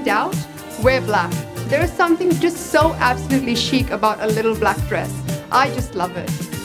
out? Wear black. There is something just so absolutely chic about a little black dress. I just love it.